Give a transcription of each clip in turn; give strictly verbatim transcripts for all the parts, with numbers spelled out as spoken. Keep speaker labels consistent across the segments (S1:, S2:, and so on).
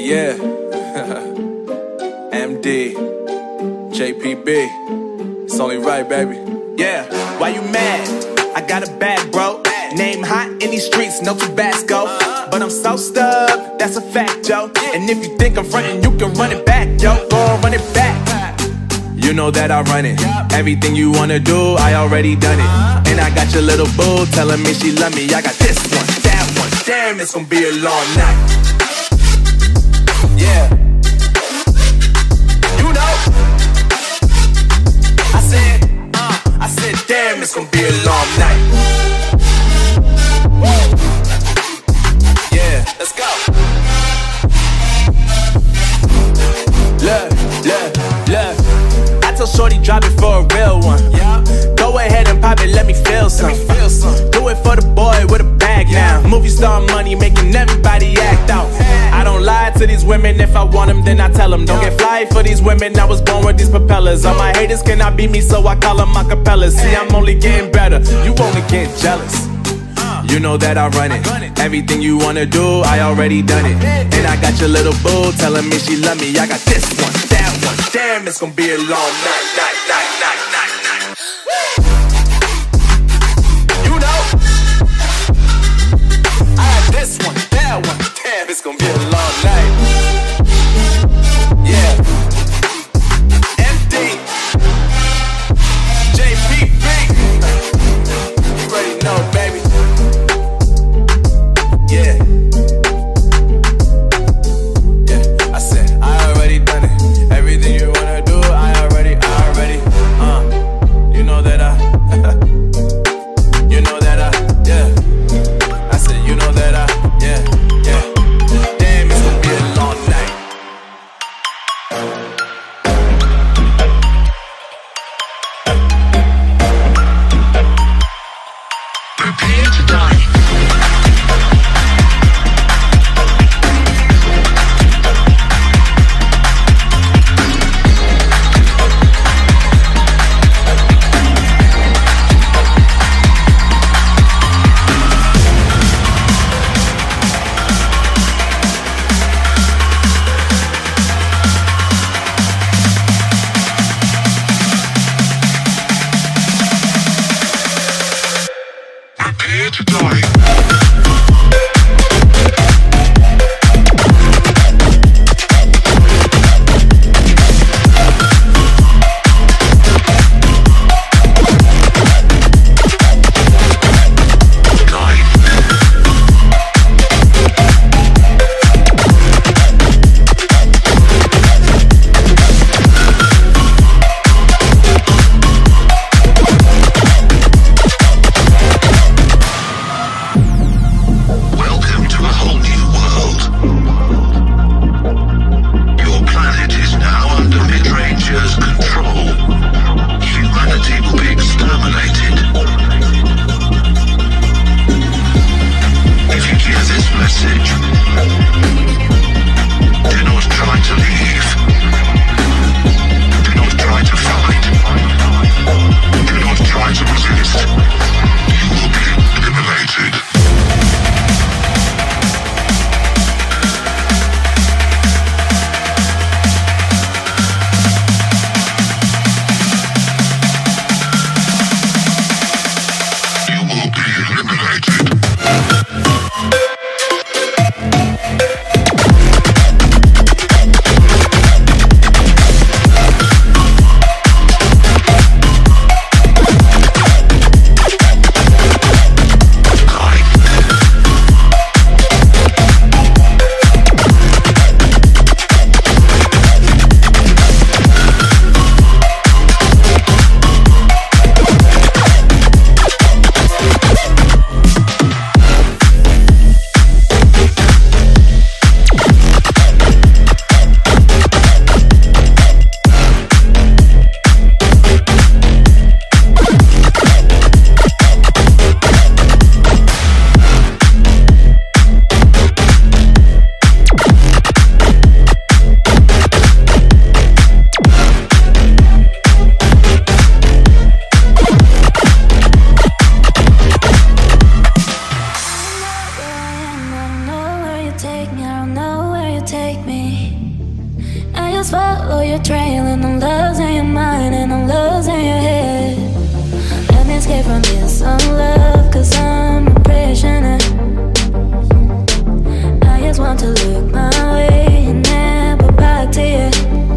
S1: Yeah. M D. J P B. It's only right, baby.
S2: Yeah. Why you mad? I got a bag, bro. Name hot in these streets, no Tabasco. But I'm so stubbed, that's a fact, yo. And if you think I'm frontin', you can run it back, yo. Go on, run it back.
S1: You know that I run it. Everything you wanna do, I already done it. And I got your little boo telling me she love me. I got this one, that one. Damn, it's gonna be a long night. Yeah. You know. I said, uh, I said, damn, it's gonna be a long night. Yeah, let's go. Look, look, look. I told Shorty drop it for a real one. Yeah. Go ahead and pop it, let me feel some. Let me feel some. Do it for the boy with a bag now. Movie star money making everybody act out. I don't lie to these women, if I want them then I tell them. Don't get fly for these women, I was born with these propellers. All my haters cannot beat me, so I call them acapellas. See, I'm only getting better, you only get jealous. You know that I run it. Everything you wanna do, I already done it. And I got your little boo telling me she love me. I got this one, that one. Damn, it's gonna be a long night, night, night, night, night, night. You know, I got this one, that one. Damn, it's gonna be a long night. Yeah. M D. J P B. You already know, baby. Yeah. Yeah, I said, I already done it. Everything you wanna do, I already, I already, uh You know that I, you know that I, yeah I said, you know that I, yeah, yeah Damn, it's gonna be a long night.
S3: Prepare to die. Prepare to die.
S4: take me. I just follow your trail, and I'm losing your mind, and I'm losing your head. Let me escape from this unlove, cause I'm a prisoner. I just want to look my way and never back to you.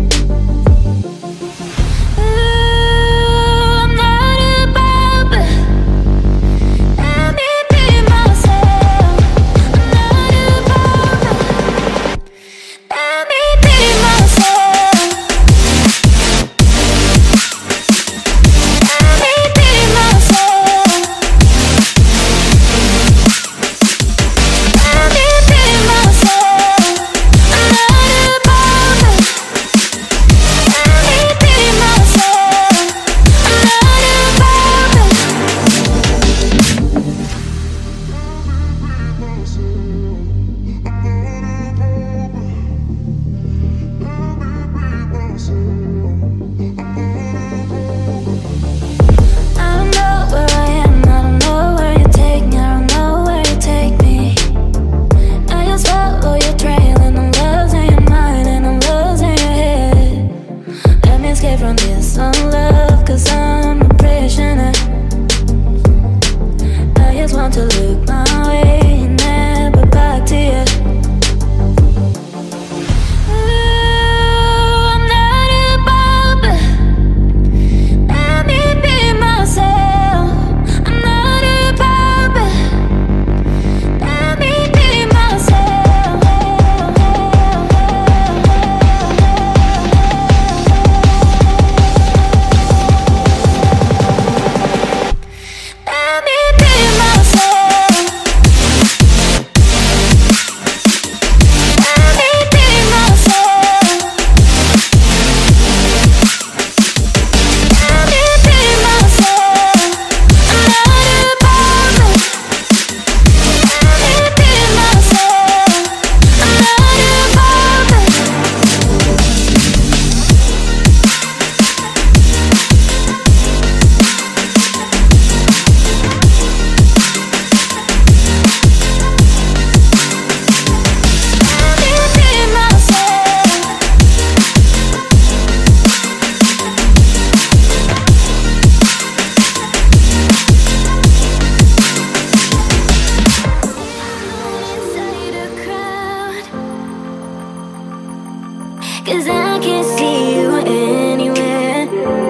S4: Cause I can't see you anywhere.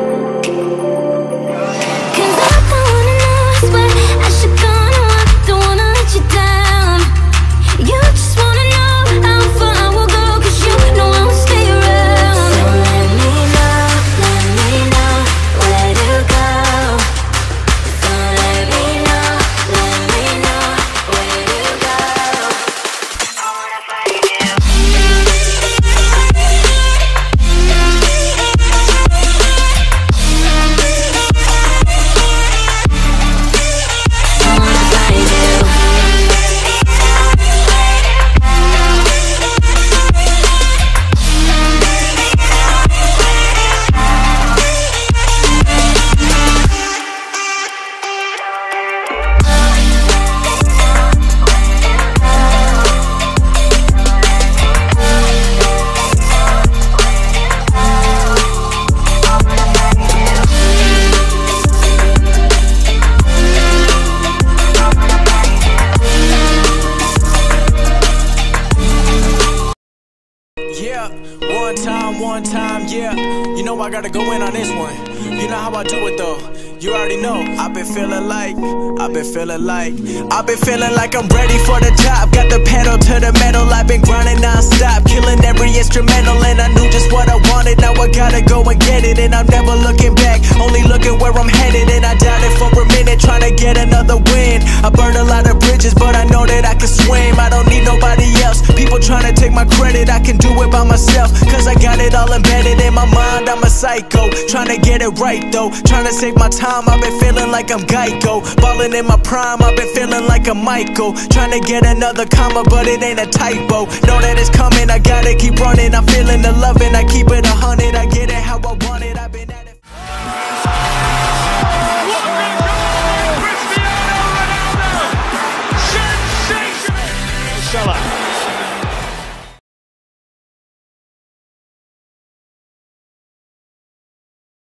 S4: Cause I don't wanna know, I swear I should go, no, I don't wanna let you down. You just wanna know how far I will go, cause you know I will stay around. So let me know, let me know where to go. So let me know, let me know where to go. I wanna find you.
S2: Yeah, one time, one time, yeah. You know I gotta go in on this one. You know how I do it though. You already know. I've been feeling like, I've been feeling like, I've been feeling like I'm ready for the top. Got the pedal to the metal. I've been grinding non-stop, killing every instrumental, and I knew just what I wanted. Now I gotta go and get it, and I'm never looking back, only looking where I'm headed. And I doubted for a minute, trying to get another win. I burned a lot of bridges, but I know that I can swim. I don't need nobody else. People trying to take my credit, I can do it by myself, cause I got it all embedded in my mind. I'm a psycho, trying to get it right though, trying to save my time. I've been feeling like I'm Geico, ballin' in my prime. I've been feeling like I'm Michael, trying to get another comma, but it ain't a typo. Know that it's coming, I gotta keep running. I'm feeling the loving, I keep it a hundred. I get it how I want it. I